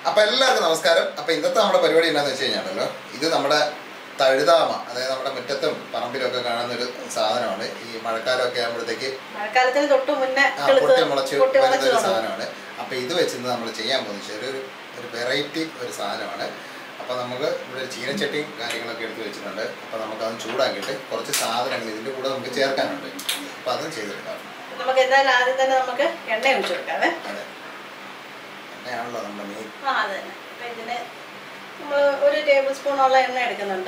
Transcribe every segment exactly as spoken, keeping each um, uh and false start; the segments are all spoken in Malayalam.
അപ്പോൾ എല്ലാവർക്കും നമസ്കാരം. അപ്പോൾ ഇന്നത്തെ നമ്മുടെ പരിപാടി എന്താണെന്ന് വെച്ച് കഴിഞ്ഞാലോ, ഇത് നമ്മുടെ തഴുതാമ, അതായത് നമ്മുടെ മുറ്റത്തും പറമ്പിലൊക്കെ കാണുന്ന ഒരു സാധനമാണ്. ഈ മഴക്കാലമൊക്കെ ആകുമ്പോഴത്തേക്ക് മഴക്കാലത്തിന് തൊട്ട് മുന്നേ പൊട്ടി മുളച്ച് വരുന്ന ഒരു സാധനമാണ്. അപ്പോൾ ഇത് വെച്ചിന്ന് നമ്മൾ ചെയ്യാൻ പോകുന്നത് ഒരു ഒരു വെറൈറ്റി ഒരു സാധനമാണ്. അപ്പോൾ നമുക്ക് ഇവിടെ ചീനച്ചട്ടിയും കാര്യങ്ങളൊക്കെ എടുത്ത് വെച്ചിട്ടുണ്ട്. അപ്പോൾ നമുക്കത് ചൂടാക്കിയിട്ട് കുറച്ച് സാധനങ്ങൾ ഇതിൻ്റെ കൂടെ നമുക്ക് ചേർക്കാനുണ്ട്. അപ്പോൾ അതും ചെയ്തെടുക്കാം. നമുക്ക് എന്തായാലും ആദ്യം തന്നെ നമുക്ക് എണ്ണ ഒഴിച്ചു കൊടുക്കാവേ. അതെ, എണ്ണയാണല്ലോ നമ്മുടെ മെയിൻ. ആ അതെ തന്നെ. അപ്പം ഇതിന് നമ്മൾ ഒരു ടേബിൾ സ്പൂണോളം എണ്ണ എടുക്കുന്നുണ്ട്.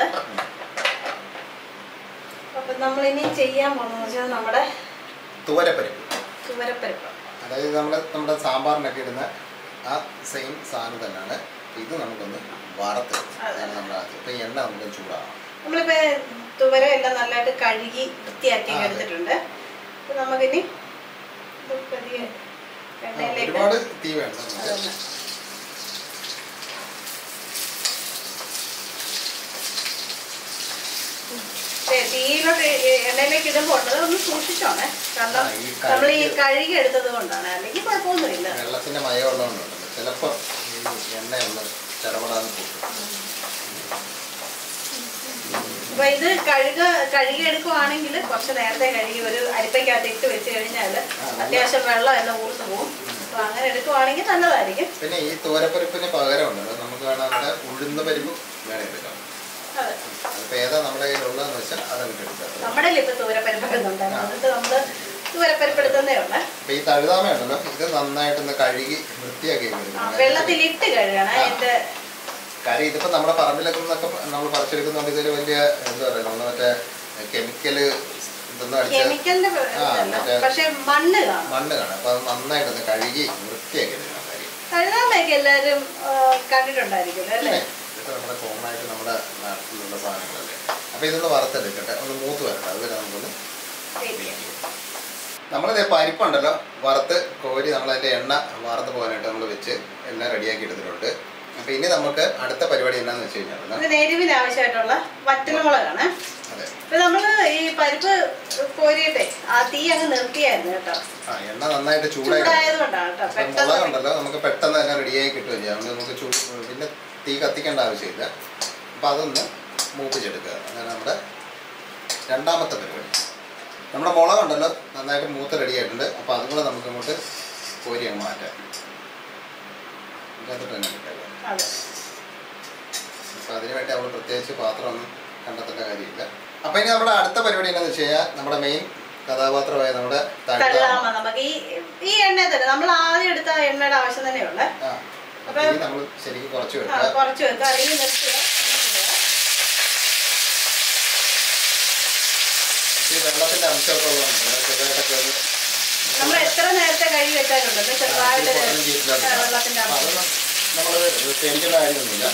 അപ്പം നമ്മളിനി ചെയ്യാൻ പോകുന്നത് വെച്ചാൽ നമ്മുടെ തുവരപ്പരിപ്പ് തുവരപ്പരിപ്പ്, അതായത് നമ്മൾ നമ്മുടെ സാമ്പാറിനൊക്കെ ഇടുന്ന ആ സെയിം സാധനം തന്നെയാണ്. ഇത് നമുക്കൊന്ന് വറുത്ത് നമ്മൾ ആദ്യം ഇപ്പം എണ്ണ നമുക്ക് ചൂടാകണം. നമ്മളിപ്പോൾ തുവര എല്ലാം നല്ലതായിട്ട് കഴുകി വൃത്തിയാക്കി എടുത്തിട്ടുണ്ട്. അപ്പം നമുക്കിനി ഒരുപാട് തീ വേണം. തീയിലോട്ട് എണ്ണയിലേക്ക് ഇടുമ്പോൾ ഒന്ന് സൂക്ഷിച്ചോണേ, കാരണം നമ്മൾ ഈ കഴുകി എടുത്തത് കൊണ്ടാണ്, അല്ലെങ്കിൽ കുഴപ്പമൊന്നുമില്ല. വെള്ളത്തിന്റെ മയം ഉള്ളതുകൊണ്ടുണ്ട് ചിലപ്പോൾ എണ്ണയുള്ള ചിലപ്പെടാന്ന് പോകും. അപ്പൊ ഇത് കഴുക കഴുകി എടുക്കുവാണെങ്കിൽ കുറച്ച് നേരത്തെ കഴുകി ഒരു അരിപ്പയ്ക്കകത്ത് ഇട്ട് വെച്ച് കഴിഞ്ഞാൽ അത്യാവശ്യം വെള്ളം എല്ലാം ഊർന്നു പോകും. അപ്പൊ അങ്ങനെ എടുക്കുവാണെങ്കിൽ നല്ലതായിരിക്കും. പിന്നെ ഈ തോരപ്പരിപ്പിന് പകരം ഉണ്ടല്ലോ, നമുക്ക് വേണമെങ്കിൽ ഉഴുന്ന പരിപ്പ് വേണേ എടുക്കാം. അതിപ്പോ ഏതാ നമ്മുടെ കയ്യിലുള്ളതെന്ന് വെച്ചാൽ അതങ്ങോട്ട് എടുക്കാം. നമ്മുടെ ഇപ്പൊ തോരപ്പരിപ്പൊക്കെ ഉണ്ടായിരുന്നു, എന്നിട്ട് നമ്മള് തോരപ്പരിപ്പ് എടുത്തതേ ഉള്ളേ. അപ്പൊ ഈ തഴുതാമ ഉണ്ടല്ലോ, ഇത് നന്നായിട്ടൊന്ന് കഴുകി വൃത്തിയാക്കി വെള്ളത്തിലിട്ട് കഴുകണം. അതിന്റെ കാര്യം ഇതിപ്പോ നമ്മുടെ പറമ്പിലൊക്കെ നമ്മൾ പറിച്ചെടുക്കുന്നുണ്ട്. ഇതൊരു വലിയ എന്താ പറയുക, നമ്മൾ മറ്റേ കെമിക്കല് കെമിക്കലിന്റെ പക്ഷെ മണ്ണ് കാണും മണ്ണ് കാണും അപ്പൊ അത് നന്നായിട്ടൊന്ന് കഴുകി വൃത്തിയാക്കി എടുക്കണം. കാര്യം കഴുകാമൊക്കെ എല്ലാവരും കണ്ടിട്ടുണ്ടായിരിക്കും അല്ലേ. ഇതൊക്കെ നമ്മുടെ കോമൺ ആയിട്ട് നമ്മുടെ നാട്ടിലുള്ള സാധനങ്ങളല്ലേ. അപ്പൊ ഇതൊന്ന് വറുത്തെടുക്കട്ടെ, ഒന്ന് മൂത്ത് വരട്ടെ. അതുവരെ നമുക്കൊന്ന് നമ്മളിത് പരിപ്പുണ്ടല്ലോ വറുത്ത് കോരി നമ്മളതിൻ്റെ എണ്ണ വറുത്ത് പോകാനായിട്ട് നമ്മൾ വെച്ച് എല്ലാം റെഡിയാക്കി എടുത്തിട്ടുണ്ട്. അപ്പൊ ഇനി നമുക്ക് അടുത്ത പരിപാടി എന്താണെന്ന് വെച്ച് കഴിഞ്ഞാൽ എരിവിന് ആവശ്യമായിട്ടുള്ള വറ്റൽമുളകാണ്. ഇപ്പൊ നമ്മള് ഈ പരിപ്പ് കോരിയിട്ടെ ആ തീ അങ്ങ് നിർത്തിയായിരുന്നു കേട്ടോ. ആ എണ്ണ നന്നായിട്ട് ചൂടായതുകൊണ്ടാണ് കേട്ടോ. മുളകുണ്ടല്ലോ നമുക്ക് പെട്ടെന്ന് തന്നെ റെഡിയായി കിട്ടുകയും ചെയ്യാം. നമുക്ക് ചൂ പിന്നെ തീ കത്തിക്കേണ്ട ആവശ്യമില്ല. അപ്പൊ അതൊന്ന് മൂപ്പിച്ചെടുക്കുക. അതാണ് നമ്മുടെ രണ്ടാമത്തെ പരിപാടി. നമ്മുടെ മുളകുണ്ടല്ലോ നന്നായിട്ട് മൂത്ത് റെഡിയായിട്ടുണ്ട്. അപ്പൊ അതും കൂടെ നമുക്ക് അങ്ങോട്ട് കോരി അങ്ങ് മാറ്റാം. ഇതിനകത്തോട്ട് തന്നെ കിട്ടാം. അപ്പൊ അതിനുവേണ്ടി നമ്മൾ പ്രത്യേകിച്ച് പാത്രമൊന്നും കണ്ടെത്തേണ്ട കാര്യമില്ല. അപ്പൊ ഇനി നമ്മുടെ അടുത്ത പരിപാടി എന്താണെന്ന് വെച്ച് കഴിഞ്ഞാൽ നമ്മുടെ മെയിൻ കഥാപാത്രമായ നമ്മുടെ നമുക്ക് ഈ ഈ എണ്ണ തന്നെ നമ്മൾ ആദ്യം എടുത്ത എണ്ണയുടെ ആവശ്യം തന്നെയുണ്ട്. അപ്പൊ നമ്മൾ ശരിക്കും കുറച്ച് വെക്കുക കുറച്ച് വെക്കുക അല്ലെങ്കിൽ നിർത്തുക. ഈ വെള്ളത്തിന്റെ അംശമൊക്കെ ഉള്ളതുകൊണ്ട് ചെറുതായിട്ടൊക്കെ നമ്മൾ എത്ര നേരത്തെ കഴുകി വെച്ചാലുണ്ട് ചെറുതായിട്ട് വെള്ളത്തിന്റെ അംശം നമ്മൾ പേടിക്കേണ്ട കാര്യമൊന്നുമില്ല.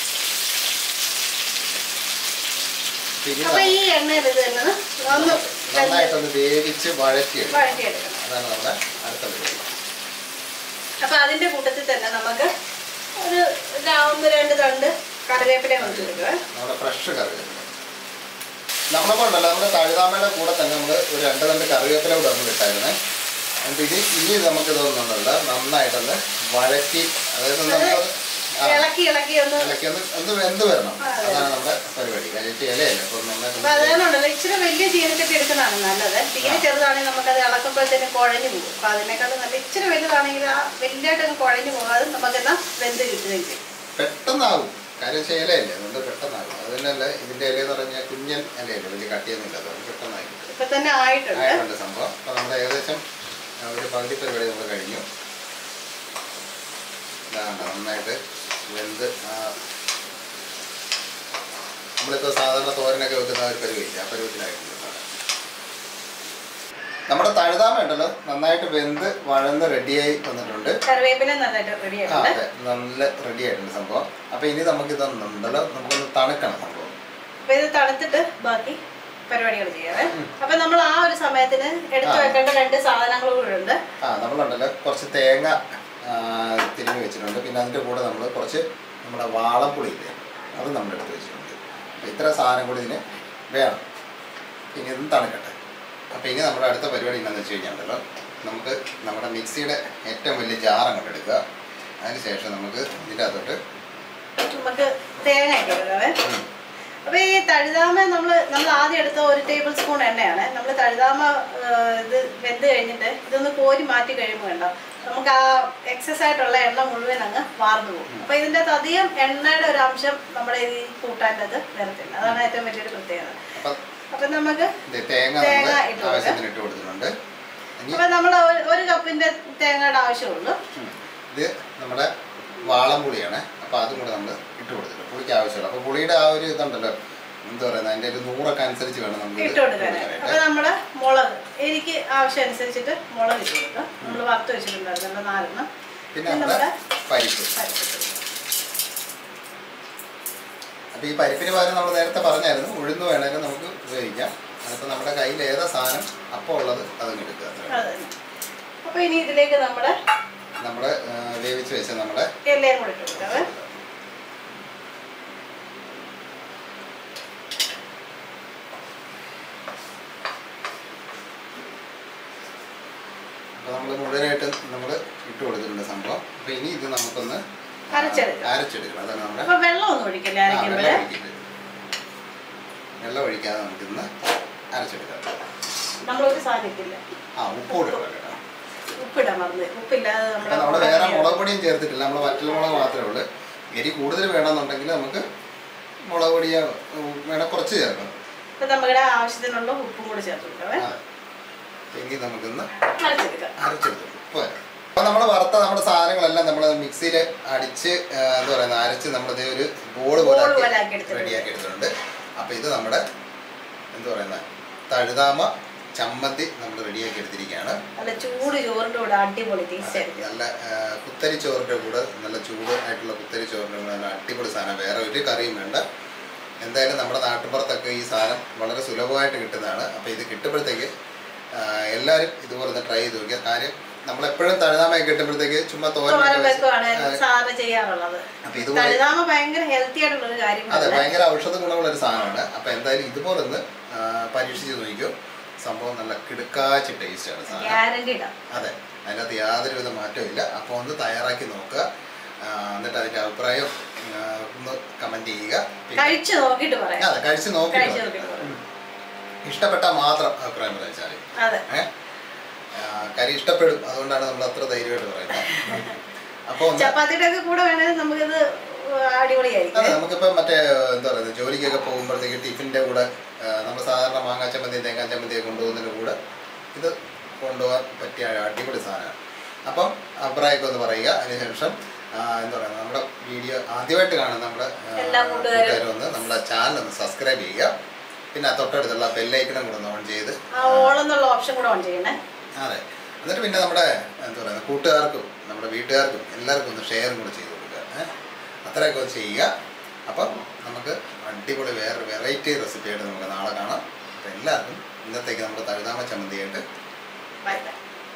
അപ്പൊ ഈ എണ്ണയിൽ ഇത് തന്നെ ഒന്ന് നന്നായിട്ടൊന്ന് വേവിച്ച് വഴറ്റിയെടുക്കണം. വഴറ്റിയെടുക്കണം. അതാണ് നമ്മുടെ അടുത്ത പരിപാടി. അപ്പൊ അതിന്റെ കൂട്ടത്തിൽ തന്നെ നമുക്ക് ഒരു ഒന്ന് രണ്ട് തണ്ട് കറിവേപ്പില വെച്ച് കൊടുക്കുക. നമ്മുടെ ഫ്രഷ് കറിവേപ്പില നമ്മളിപ്പോൾ ഉണ്ടല്ലോ നമ്മുടെ തഴുതാമയുടെ കൂടെ തന്നെ നമ്മൾ ഒരു രണ്ട് തണ്ട് കറിവേപ്പില കൂടെ നമ്മൾ ഇട്ടായിരുന്നേ. എന്നിട്ട് ഇത് ഇനി നമുക്ക് ഇതൊന്നുണ്ടല്ലോ നന്നായിട്ടൊന്ന് വഴറ്റി, അതായത് നമുക്ക് ഇളക്കി ഇളക്കി ഒന്ന് ഇളക്കി ഒന്ന് ഒന്ന് വെന്ത് വരണം. അതാണ് നമ്മുടെ പരിപാടി. കഴിച്ച് ഇലയല്ലേ അപ്പോൾ നന്നായിട്ട് അതുകൊണ്ടല്ലോ ഇച്ചിരി വലിയ ചീനച്ചട്ടി എടുക്കുന്നതാണ് നല്ലത്. തീരെ ചെറുതാണെങ്കിൽ നമുക്കത് ഇളക്കുമ്പോഴത്തേനും കുഴഞ്ഞു പോകും. അപ്പൊ അതിനേക്കാളും നല്ല ഇച്ചിരി വലുതാണെങ്കിൽ ആ വലിയതായിട്ട് കുഴഞ്ഞു പോകാതെ നമുക്കെല്ലാം വെന്ത് കിട്ടുകയും ചെയ്യും. പെട്ടെന്നാകും. കാര്യം വെച്ചാൽ ഇലയല്ലേ, അതുകൊണ്ട് പെട്ടെന്നാകും. അത് തന്നെയല്ല ഇതിന്റെ ഇല എന്ന് പറഞ്ഞാൽ കുഞ്ഞൻ ഇലയല്ലേ, വലിയ കട്ടിയൊന്നുമില്ല. അതുകൊണ്ട് പെട്ടെന്നായി ഇപ്പൊ തന്നെ ആയിട്ടുണ്ട് ആയിട്ടുണ്ട് സംഭവം. അപ്പൊ നമ്മുടെ ഏകദേശം ഒരു പകുതി പരിപാടി നമ്മൾ കഴിഞ്ഞു. ഇതാണ് നന്നായിട്ട് വെന്ത് നമ്മളിപ്പോൾ സാധാരണ തോരനൊക്കെ വെക്കുന്ന ഒരു പരുവില്ല, ആ പരുവത്തിലായിട്ടുണ്ട്. നമ്മുടെ തഴുതാമ ഉണ്ടല്ലോ നന്നായിട്ട് വെന്ത് വഴന്ന് റെഡിയായി വന്നിട്ടുണ്ട്. കറിവേപ്പില നന്നായിട്ട് റെഡി ആയിട്ടുണ്ട്. അതെ, നല്ല റെഡി ആയിട്ടുണ്ട് സംഭവം. അപ്പൊ ഇനി നമുക്ക് ഇതൊന്നുണ്ടല്ലോ നമുക്കൊന്ന് തണുക്കണം സംഭവം. അപ്പൊ ഇത് തണുത്തിട്ട് ബാക്കി പരിപാടികൾ ചെയ്യാവേ. അപ്പൊ നമ്മൾ ആ ഒരു സമയത്തിന് എടുത്തു വെക്കേണ്ട രണ്ട് സാധനങ്ങൾ കൂടെ ഉണ്ട്. ആ നമ്മളുണ്ടല്ലോ കുറച്ച് തേങ്ങ തിരിഞ്ഞു വെച്ചിട്ടുണ്ട്. പിന്നെ അതിൻ്റെ കൂടെ നമ്മൾ കുറച്ച് നമ്മുടെ വാളംപുളിയില്ലേ അത് നമ്മൾ എടുത്ത് വെച്ചിട്ടുണ്ട്. അപ്പം ഇത്ര സാധനം കൂടി ഇതിന് വേണം. ഇനി ഇതും തണുക്കട്ടെ. അപ്പോൾ ഇനി നമ്മുടെ അടുത്ത പരിപാടി എന്താണെന്ന് വെച്ച് കഴിഞ്ഞാൽ നമുക്ക് നമ്മുടെ മിക്സിയുടെ ഏറ്റവും വലിയ ജാർ അങ്ങോട്ട് എടുക്കുക. അതിനുശേഷം നമുക്ക് ഇതിൻ്റെ അകത്തോട്ട് നമുക്ക് തേങ്ങ ഇട്ട് കൊടുക്കാവേ. അപ്പോൾ ഈ തഴുതാമ നമ്മൾ നമ്മൾ ആദ്യം എടുത്ത ഒരു ടേബിൾ സ്പൂൺ എണ്ണയാണ്. നമ്മൾ തഴുതാമ ഇത് വെന്ത് കഴിഞ്ഞിട്ട് ഇതൊന്ന് കോരി മാറ്റി കഴിയുമ്പോൾ വേണ്ട നമുക്ക് ആ എക്സസ് ആയിട്ടുള്ള എണ്ണ മുഴുവൻ അങ്ങ് വാർന്നു പോകും. അപ്പോൾ ഇതിൻ്റെ അകത്ത് അധികം എണ്ണയുടെ ഒരു അംശം നമ്മുടെ ഈ കൂട്ടാൻ്റെ അത് വരത്തില്ല. അതാണ് ഏറ്റവും വലിയൊരു പ്രത്യേകത. അപ്പം നമുക്ക് തേങ്ങ ഇട്ട് കൊടുക്കുന്നുണ്ട്. അപ്പം നമ്മൾ ഒരു കപ്പിൻ്റെ തേങ്ങയുടെ ആവശ്യമുള്ളൂ. ഇത് നമ്മുടെ വാളംപുളിയാണ്. അപ്പോൾ അതും കൂടെ നമ്മൾ ഇട്ട് കൊടുത്തിട്ടുണ്ട്. പുളിക്ക് ആവശ്യമുള്ള അപ്പോൾ പുളിയുടെ ആ ഒരു ഇതുണ്ടല്ലോ എന്താ പറയുന്നത് അതിൻ്റെ ഒരു നൂറൊക്കെ അനുസരിച്ച് വേണം നമുക്ക് ഇട്ട് കൊടുക്കാൻ. അപ്പോൾ നമ്മൾ മുളക് എനിക്ക് ആവശ്യം അനുസരിച്ചിട്ട് മുളക് ഇട്ട് കൊടുക്കുക. നമ്മൾ വറുത്ത് വെച്ചിട്ടുണ്ടായിരുന്നു നാലെണ്ണം. പിന്നെ നമ്മുടെ പരിപ്പ്. അപ്പോൾ ഈ പരിപ്പിന് പകരം നമ്മൾ നേരത്തെ പറഞ്ഞായിരുന്നു ഉഴുന്ന് വേണമെങ്കിൽ നമുക്ക് ഉപയോഗിക്കാം. അതിപ്പോൾ നമ്മുടെ കയ്യിൽ ഏതാ സാധനം അപ്പോൾ ഉള്ളത് അതങ്ങ് എടുക്കുക. അപ്പോൾ ഇനി ഇതിലേക്ക് നമ്മുടെ നമ്മുടെ വേവിച്ച് വെച്ച നമ്മുടെ എല്ലാം കൂടെ ഇട്ട് കൊടുക്കാവേ. അപ്പോൾ നമ്മൾ മുഴുവനായിട്ടും നമ്മൾ ഇട്ട് കൊടുത്തിട്ടുണ്ട് സംഭവം. അപ്പോൾ ഇനി ഇത് നമുക്കൊന്ന് അരച്ചെടുക്കണം. അരച്ചെടുക്കണം അതാണ് നമ്മുടെ. അപ്പോൾ വെള്ളം ഒന്നും ഒഴിക്കില്ല അരയ്ക്കുമ്പോൾ. വെള്ളം ഒഴിക്കാതെ നമുക്കിന്ന് അരച്ചെടുക്കാം. നമ്മളൊരു സാധിക്കില്ല. ആ ഉപ്പ് കൊടുക്കണം. ഉപ്പിടാൻ മറന്ന് ഉപ്പില്ലാതെ നമ്മൾ വേറെ മുളക് പൊടിയും ചേർത്തിട്ടില്ല. നമ്മൾ വറ്റൽമുളക് മാത്രമേ ഉള്ളൂ. എരി കൂടുതൽ വേണമെന്നുണ്ടെങ്കിൽ നമുക്ക് മുളക് പൊടിയ വേണം കുറച്ച് ചേർക്കണം. അപ്പം നമ്മുടെ ആവശ്യത്തിനുള്ള ഉപ്പും കൂടി ചേർത്ത് കൊടുക്കണേ. എങ്കിൽ നമുക്കൊന്ന് അരച്ചെടുക്കാം. അരച്ചെടുക്കാം. ഇപ്പോൾ അപ്പോൾ നമ്മൾ വറുത്ത നമ്മുടെ സാധനങ്ങളെല്ലാം നമ്മൾ മിക്സിയിൽ അടിച്ച് എന്താ പറയുന്നത് അരച്ച് നമ്മളിതേ ഒരു ബോള് പോലെ റെഡിയാക്കി എടുത്തിട്ടുണ്ട്. അപ്പോൾ ഇത് നമ്മുടെ എന്താ പറയുന്നത് തഴുതാമ ചമ്മന്തി നമ്മൾ റെഡിയാക്കി എടുത്തിരിക്കുകയാണ്. നല്ല ചൂട് ചോറിൻ്റെ കൂടെ അടിപൊളി ടേസ്റ്റ്. നല്ല കുത്തരി ചോറിൻ്റെ കൂടെ നല്ല ചൂട് ആയിട്ടുള്ള കുത്തരി ചോറിൻ്റെ കൂടെ നല്ല അടിപൊളി സാധനം. വേറെ ഒരു കറിയും വേണ്ട. എന്തായാലും നമ്മുടെ നാട്ടുപുറത്തൊക്കെ ഈ സാധനം വളരെ സുലഭമായിട്ട് കിട്ടുന്നതാണ്. അപ്പോൾ ഇത് കിട്ടുമ്പോഴത്തേക്ക് എല്ലാവരും ഇതുപോലെ ഒന്ന് ട്രൈ ചെയ്ത് നോക്കുക. കാര്യം നമ്മളെപ്പോഴും തഴുതാമയൊക്കെ കിട്ടുമ്പോഴത്തേക്ക് ചുമ്മാ തോരൻ ചെയ്യാറുള്ളത്. അപ്പോൾ ഇതുപോലെ ഭയങ്കര ഹെൽത്തി ആയിട്ടുള്ള കാര്യമാണ്. അതെ ഭയങ്കര ഔഷധ ഗുണമുള്ളൊരു സാധനമാണ്. അപ്പോൾ എന്തായാലും ഇതുപോലെ ഒന്ന് പരീക്ഷിച്ച് നോക്കിയോ. സംഭവം നല്ല കിടുക്കാച്ചി ടേസ്റ്റാണ് സാധനം. അതെ അതിനകത്ത് യാതൊരുവിധ മാറ്റവും ഇല്ല. അപ്പോൾ ഒന്ന് തയ്യാറാക്കി നോക്കുക. എന്നിട്ട് അതിൻ്റെ അഭിപ്രായം ഒന്ന് കമൻറ്റ് ചെയ്യുക. കഴിച്ച് നോക്കിയിട്ട് പറയാം. അതെ കഴിച്ച് നോക്കിയിട്ട് ഇഷ്ടപ്പെട്ടാൽ മാത്രം അഭിപ്രായം പറയാച്ചാൽ ഏഹ് കറി ഇഷ്ടപ്പെടും. അതുകൊണ്ടാണ് നമ്മൾ അത്ര ധൈര്യമായിട്ട് പറയുന്നത്. അപ്പോൾ ചപ്പാത്തിയുടെ ഒക്കെ കൂടെ വേണമെങ്കിൽ നമുക്കിത് അടിപൊളിയായിരിക്കും. അതെ നമുക്കിപ്പോൾ മറ്റേ എന്താ പറയുന്നത് ജോലിക്കൊക്കെ പോകുമ്പോഴത്തേക്ക് ടിഫിൻ്റെ കൂടെ നമ്മൾ സാധാരണ മാങ്ങാ ചമ്മന്തി തേങ്ങാ ചമ്മന്തിയൊക്കെ കൊണ്ടുപോകുന്നതിൻ്റെ കൂടെ ഇത് കൊണ്ടുപോകാൻ പറ്റിയ അടിപൊളി സാധനമാണ്. അപ്പം അഭിപ്രായമൊക്കെ ഒന്ന് പറയുക. അതിനുശേഷം എന്താ പറയുക നമ്മുടെ വീഡിയോ ആദ്യമായിട്ട് കാണുന്ന നമ്മുടെ കൂട്ടുകാരും ഒന്ന് നമ്മുടെ ചാനൽ ഒന്ന് സബ്സ്ക്രൈബ് ചെയ്യുക. പിന്നെ തൊട്ടടുത്തുള്ള ബെല്ലൈക്കണും കൂടെ ഒന്ന് ഓൺ ചെയ്ത് ഓപ്ഷൻ കൂടെ ഓൺ ചെയ്യണേ. അതെ എന്നിട്ട് പിന്നെ നമ്മുടെ എന്താ പറയുക കൂട്ടുകാർക്കും നമ്മുടെ വീട്ടുകാർക്കും എല്ലാവർക്കും ഒന്ന് ഷെയറും കൂടെ ചെയ്ത് കൊടുക്കുക. അത്രയൊക്കെ ഒന്ന് ചെയ്യുക. അപ്പം നമുക്ക് അടിപൊളി വേറെ വെറൈറ്റി റെസിപ്പി ആയിട്ട് നമുക്ക് നാളെ കാണാം. അപ്പം എല്ലാവർക്കും ഇന്നത്തേക്ക് നമ്മുടെ തഴുതാമ ചമ്മന്തിയായിട്ട് bye bye.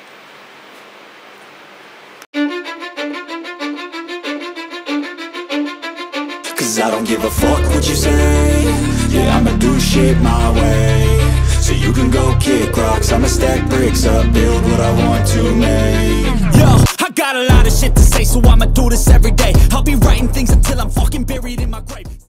Cause I don't give a fuck what you say. Yeah, I'ma do shit my way. So you can go kick rocks, I'ma stack bricks up, build what I want to make. Yo, I got a lot of shit to say, so I'ma do this every day. I'll be writing things until I'm fucking buried in my grave.